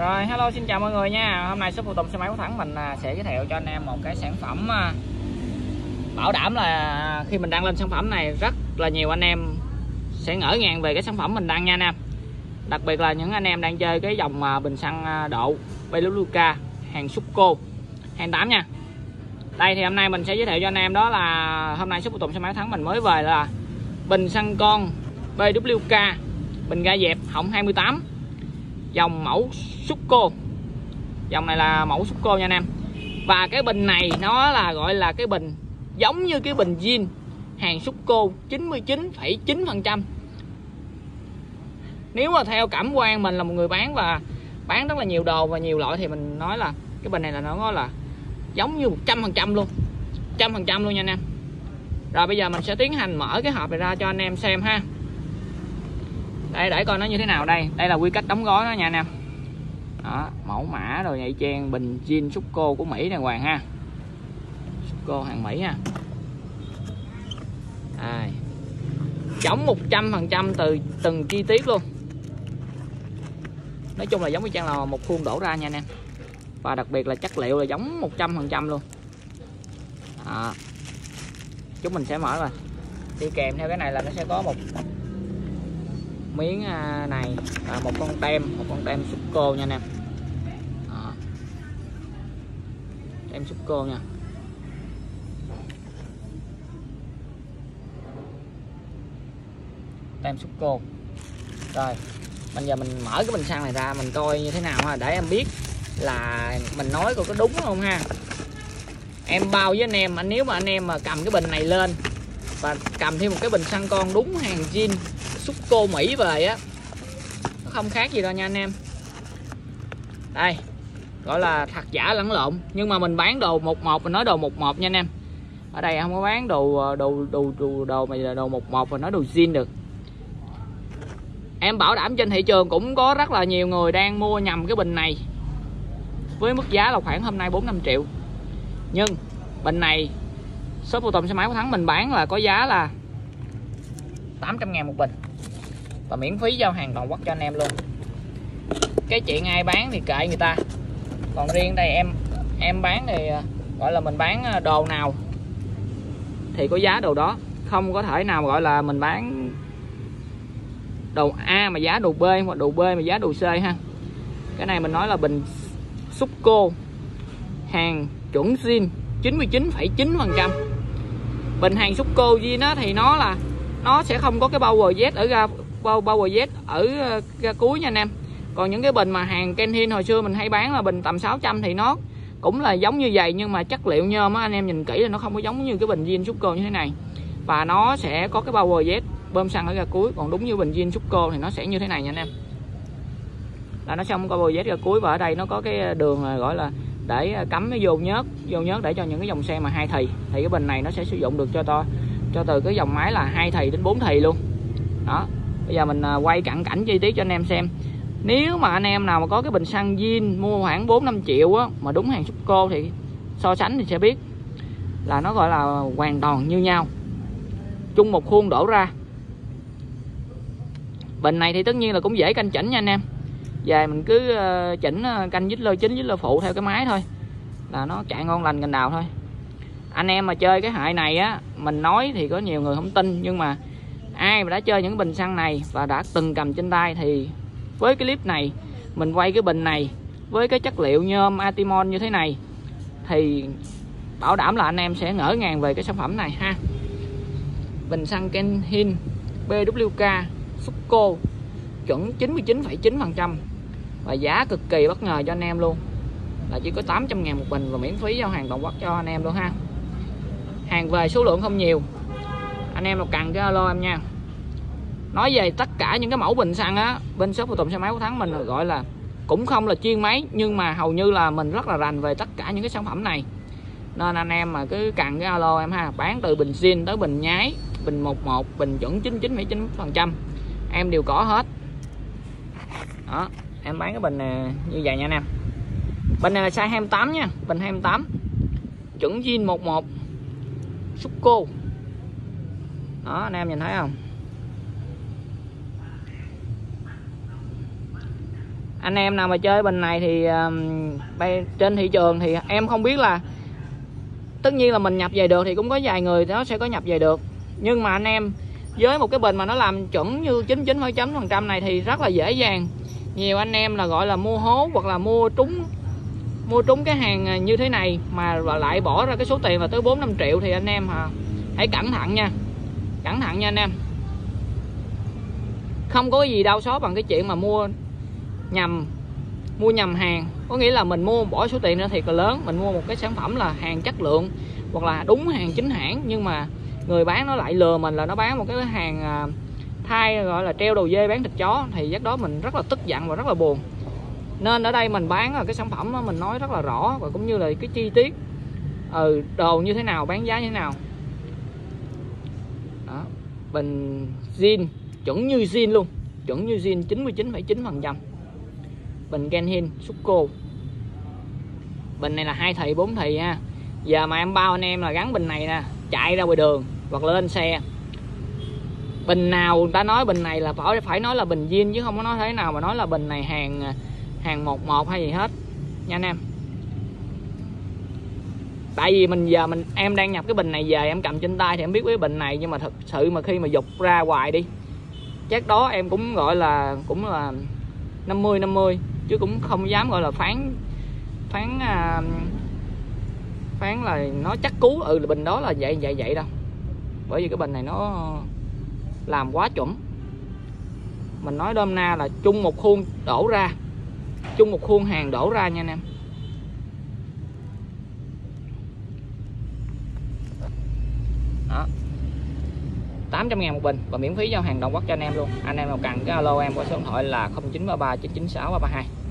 Rồi, hello, xin chào mọi người nha. Hôm nay shop phụ tùng xe máy Quốc Thắng mình sẽ giới thiệu cho anh em một cái sản phẩm bảo đảm là khi mình đăng lên sản phẩm này rất là nhiều anh em sẽ ngỡ ngàng về cái sản phẩm mình đăng nha anh em. Đặc biệt là những anh em đang chơi cái dòng bình xăng độ BWK hàng Supco 28 nha. Đây thì hôm nay mình sẽ giới thiệu cho anh em đó là hôm nay shop phụ tùng xe máy Quốc Thắng mình mới về là bình xăng con BWK, bình ga dẹp họng 28, dòng mẫu Supco. Dòng này là mẫu Supco nha anh em. Và cái bình này nó là gọi là cái bình giống như cái bình zin hàng Supco 99,9%. Nếu mà theo cảm quan mình là một người bán và bán rất là nhiều đồ và nhiều loại thì mình nói là cái bình này là nó là giống như 100% luôn, 100% luôn nha anh em. Rồi bây giờ mình sẽ tiến hành mở cái hộp này ra cho anh em xem ha. Đây để coi nó như thế nào. Đây là quy cách đóng gói nó nha anh em. Đó, mẫu mã rồi nhạy trang bình zin Supco của Mỹ đàng hoàng ha. Supco hàng Mỹ ha. Đây. Giống 100% từ từng chi tiết luôn. Nói chung là giống như trang là một khuôn đổ ra nha anh em. Và đặc biệt là chất liệu là giống 100% luôn. Đó. Chúng mình sẽ mở rồi. Đi kèm theo cái này là nó sẽ có một miếng này và một con tem Supco nha anh em. Đó. Tem Supco nha. Tem Supco. Rồi bây giờ mình mở cái bình xăng này ra mình coi như thế nào ha, để em biết là mình nói coi có đúng không ha. Em bao với anh em, nếu mà anh em mà cầm cái bình này lên và cầm thêm một cái bình xăng con đúng hàng zin Supco Mỹ về á, nó không khác gì đâu nha anh em. Đây gọi là thật giả lẫn lộn, nhưng mà mình bán đồ 11, mình nói đồ 11 nha anh em. Ở đây không có bán đồ mà là đồ 11 và nói đồ zin được. Em bảo đảm trên thị trường cũng có rất là nhiều người đang mua nhầm cái bình này với mức giá là khoảng hôm nay 4-5 triệu. Nhưng bình này shop phụ tùng xe máy Quốc Thắng mình bán là có giá là 800.000 một bình và miễn phí giao hàng toàn quốc cho anh em luôn. Cái chuyện ai bán thì kệ người ta. Còn riêng đây em bán thì gọi là mình bán đồ nào thì có giá đồ đó, không có thể nào gọi là mình bán đồ A mà giá đồ B hoặc đồ B mà giá đồ C ha. Cái này mình nói là bình Supco hàng chuẩn zin 99,9%. Bình hàng Supco zin á thì nó sẽ không có cái power Z ở ga power Z ở ga cuối nha anh em. Còn những cái bình mà hàng Kenhin hồi xưa mình hay bán là bình tầm 600 thì nó cũng là giống như vậy, nhưng mà chất liệu nhôm á anh em nhìn kỹ là nó không có giống như cái bình zin Supco như thế này. Và nó sẽ có cái power Z bơm xăng ở ga cuối, còn đúng như bình zin Supco thì nó sẽ như thế này nha anh em. Là nó không có power Z ga cuối, và ở đây nó có cái đường gọi là để cắm nó vô nhớt để cho những cái dòng xe mà 2 thì cái bình này nó sẽ sử dụng được cho từ cái dòng máy là 2 thì đến 4 thì luôn. Đó. Bây giờ mình quay cận cảnh chi tiết cho anh em xem. Nếu mà anh em nào mà có cái bình xăng zin mua khoảng 4-5 triệu á, mà đúng hàng Supco thì so sánh thì sẽ biết là nó gọi là hoàn toàn như nhau, chung một khuôn đổ ra. Bình này thì tất nhiên là cũng dễ canh chỉnh nha anh em. Về mình cứ chỉnh canh dít lơ chính dít lơ phụ theo cái máy thôi là nó chạy ngon lành cành đào thôi. Anh em mà chơi cái hệ này á, mình nói thì có nhiều người không tin, nhưng mà ai mà đã chơi những bình xăng này và đã từng cầm trên tay thì với cái clip này mình quay cái bình này với cái chất liệu nhôm Atimon như thế này thì bảo đảm là anh em sẽ ngỡ ngàng về cái sản phẩm này ha. Bình xăng Kenhin BWK Supco chuẩn 99,9% và giá cực kỳ bất ngờ cho anh em luôn, là chỉ có 800.000 một bình và miễn phí giao hàng toàn quốc cho anh em luôn ha. Hàng về số lượng không nhiều, anh em nào cần cái alo em nha. Nói về tất cả những cái mẫu bình xăng á, bên shop phụ tùng xe máy Quốc Thắng mình gọi là cũng không là chuyên máy, nhưng mà hầu như là mình rất là rành về tất cả những cái sản phẩm này, nên anh em mà cứ cần cái alo em ha. Bán từ bình zin tới bình nhái, bình 11, bình chuẩn 99,9% em đều có hết. Đó, em bán cái bình này như vậy nha anh em. Bình này là size 28 nha, bình 28 chuẩn zin 11 Supco. Đó anh em nhìn thấy không? Anh em nào mà chơi bình này thì trên thị trường thì em không biết là, tất nhiên là mình nhập về được thì cũng có vài người nó sẽ có nhập về được, nhưng mà anh em với một cái bình mà nó làm chuẩn như 99% này thì rất là dễ dàng. Nhiều anh em là gọi là mua hố hoặc là mua trúng cái hàng như thế này mà lại bỏ ra cái số tiền là tới 4-5 triệu thì anh em hãy cẩn thận nha, cẩn thận nha anh em. Không có gì đau xót bằng cái chuyện mà mua nhầm hàng, có nghĩa là mình bỏ số tiền ra thiệt là lớn, mình mua một cái sản phẩm là hàng chất lượng hoặc là đúng hàng chính hãng, nhưng mà người bán nó lại lừa mình là nó bán một cái hàng thay, gọi là treo đầu dê bán thịt chó, thì giấc đó mình rất là tức giận và rất là buồn. Nên ở đây mình bán là cái sản phẩm đó mình nói rất là rõ, và cũng như là cái chi tiết đồ như thế nào, bán giá như thế nào đó. Bình zin chuẩn như zin luôn, chuẩn như zin 99,9%. Bình Genhin Suco, bình này là 2 thì 4 thì ha. Giờ mà em bao anh em là gắn bình này nè, chạy ra ngoài đường hoặc lên xe, bình nào người ta nói bình này là phải nói là bình zin, chứ không có nói thế nào mà nói là bình này hàng 11 hay gì hết nha anh em. Tại vì em đang nhập cái bình này về, em cầm trên tay thì em biết cái bình này, nhưng mà thật sự mà khi mà dục ra hoài đi, chắc đó em cũng gọi là 50-50, chứ cũng không dám gọi là phán là nó chắc cú bình đó là vậy đâu. Bởi vì cái bình này nó làm quá chuẩn. Mình nói đôm na là chung một khuôn đổ ra, chung một khuôn hàng đổ ra nha anh em. Đó, 800.000 một bình và miễn phí giao hàng toàn quốc cho anh em luôn. Anh em nào cần cái alo em qua số điện thoại là 0933 996 332.